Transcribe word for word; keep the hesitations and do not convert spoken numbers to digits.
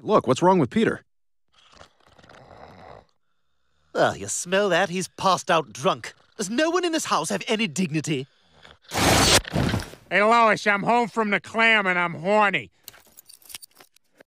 Look, what's wrong with Peter? Well, you smell that? He's passed out drunk. Does no one in this house have any dignity? Hey, Lois, I'm home from the clam and I'm horny.